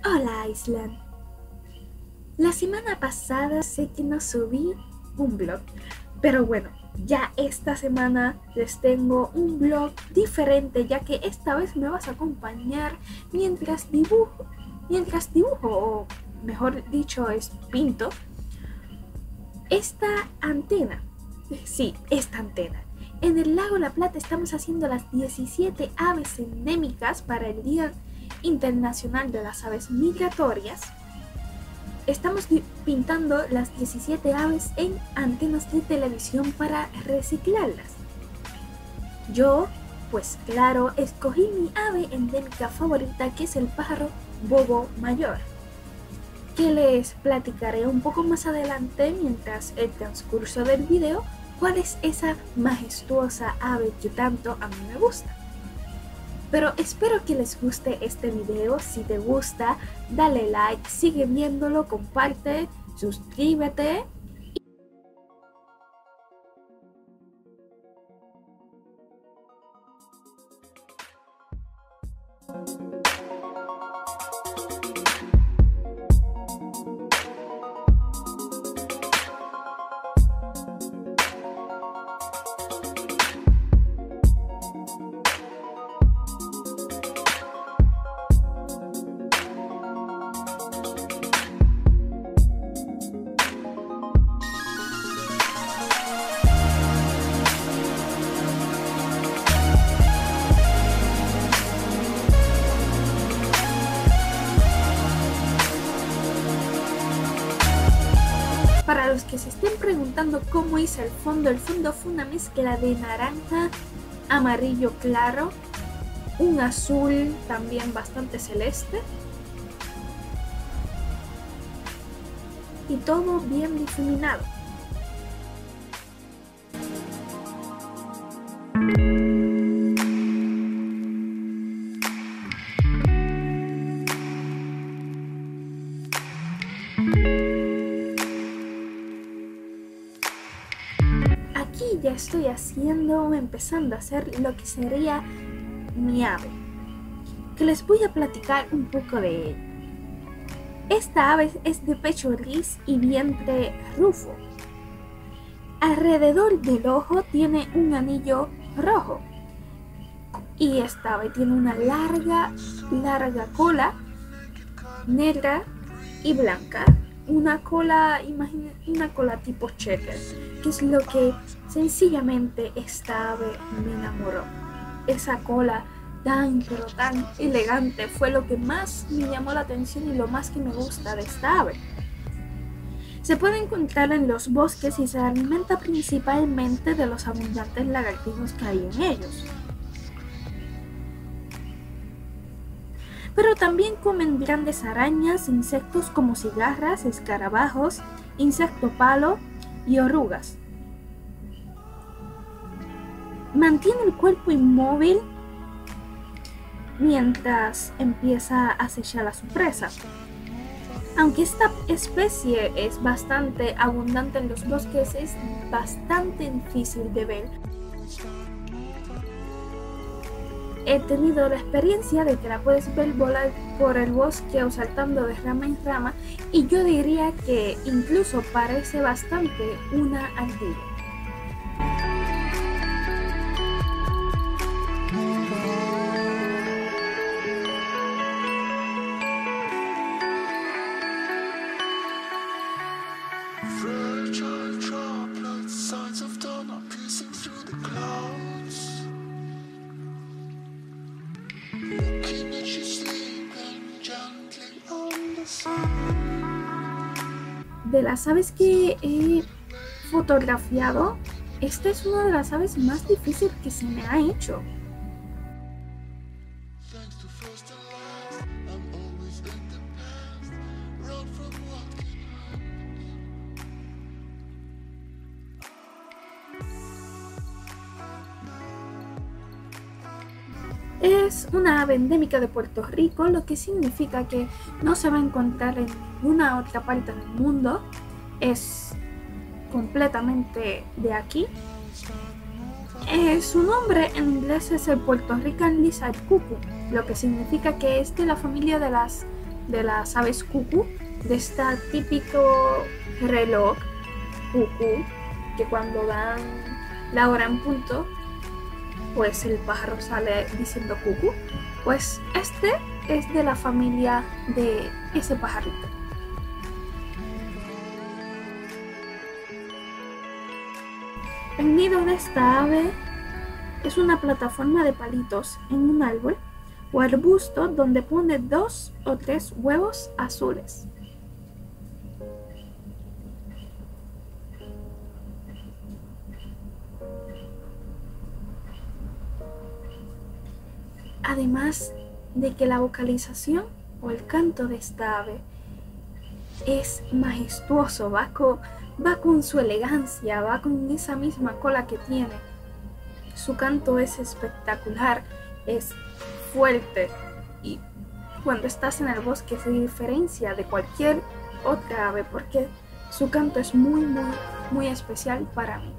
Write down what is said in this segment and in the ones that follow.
Hola Island. La semana pasada sé que no subí un vlog, pero bueno, ya esta semana les tengo un vlog diferente, ya que esta vez me vas a acompañar mientras dibujo, o mejor dicho, pinto esta antena. Sí, esta antena. En el lago La Plata estamos haciendo las 17 aves endémicas para el Día Internacional de las Aves Migratorias. Estamos pintando las 17 aves en antenas de televisión para reciclarlas. Yo, pues claro, escogí mi ave endémica favorita, que es el pájaro bobo mayor, que les platicaré un poco más adelante mientras el transcurso del video cuál es esa majestuosa ave que tanto a mí me gusta. Pero espero que les guste este video. Si te gusta, dale like, sigue viéndolo, comparte, suscríbete. Para los que se estén preguntando cómo hice el fondo fue una mezcla de naranja, amarillo claro, un azul también bastante celeste y todo bien difuminado. Aquí ya estoy empezando a hacer lo que sería mi ave, que les voy a platicar un poco de ella. Esta ave es de pecho gris y vientre rufo. Alrededor del ojo tiene un anillo rojo. Y esta ave tiene una larga cola negra y blanca. Una cola tipo checker, que es lo que sencillamente esta ave me enamoró. Esa cola pero tan elegante fue lo que más me llamó la atención y lo más que me gusta de esta ave. Se puede encontrar en los bosques y se alimenta principalmente de los abundantes lagartijos que hay en ellos. Pero también comen grandes arañas, insectos como cigarras, escarabajos, insecto palo y orugas. Mantiene el cuerpo inmóvil mientras empieza a acechar a su presa. Aunque esta especie es bastante abundante en los bosques, es bastante difícil de ver. He tenido la experiencia de que la puedes ver volar por el bosque o saltando de rama en rama, y yo diría que incluso parece bastante una ardilla. De las aves que he fotografiado, esta es una de las aves más difíciles que se me ha hecho. Es una ave endémica de Puerto Rico, lo que significa que no se va a encontrar en ninguna otra parte del mundo. Es completamente de aquí. Su nombre en inglés es el Puerto Rican Lizard Cuckoo, lo que significa que es de la familia de las de las aves cucú, de este típico reloj cucú que cuando dan la hora en punto, pues el pájaro sale diciendo cucú. Pues este es de la familia de ese pajarito. El nido de esta ave es una plataforma de palitos en un árbol o arbusto donde pone 2 o 3 huevos azules. Además de que la vocalización o el canto de esta ave es majestuoso, va con su elegancia, va con esa misma cola que tiene. Su canto es espectacular, es fuerte y cuando estás en el bosque se diferencia de cualquier otra ave porque su canto es muy especial para mí.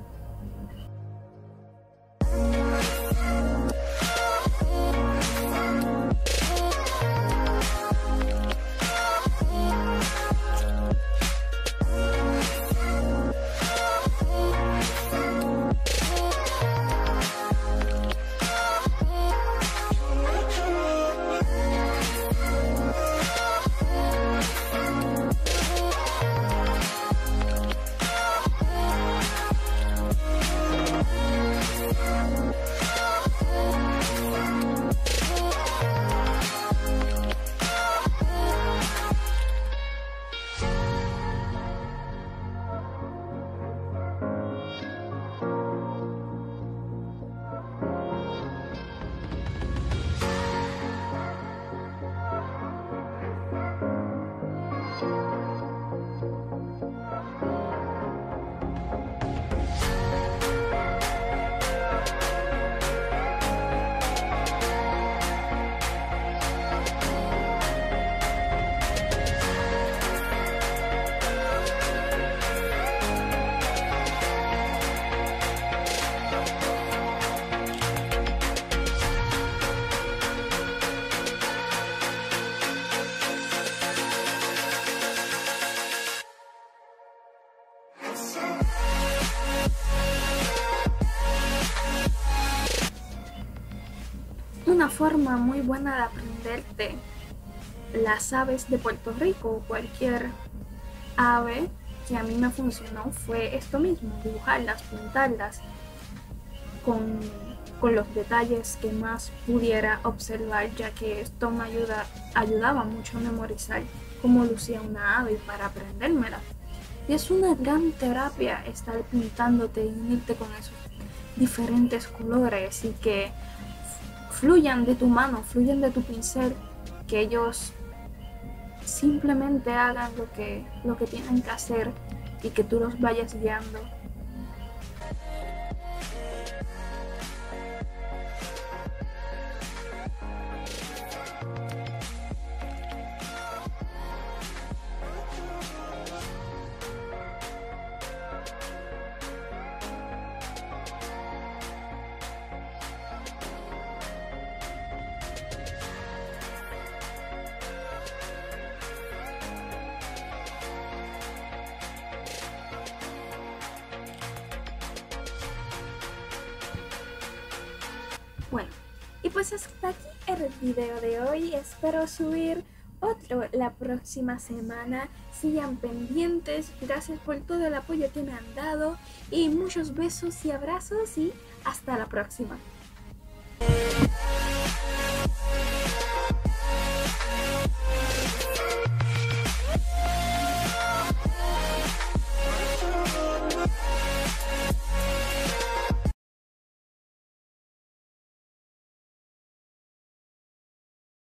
Una forma muy buena de aprenderte las aves de Puerto Rico o cualquier ave que a mí me funcionó fue esto mismo, dibujarlas, pintarlas con los detalles que más pudiera observar, ya que esto me ayudaba mucho a memorizar cómo lucía una ave para aprendérmela. Y es una gran terapia estar pintándote y unirte con esos diferentes colores y que fluyan de tu mano, fluyan de tu pincel, que ellos simplemente hagan lo que tienen que hacer y que tú los vayas guiando. Bueno, y pues hasta aquí el video de hoy. Espero subir otro la próxima semana. Sigan pendientes. Gracias por todo el apoyo que me han dado. Y muchos besos y abrazos y hasta la próxima.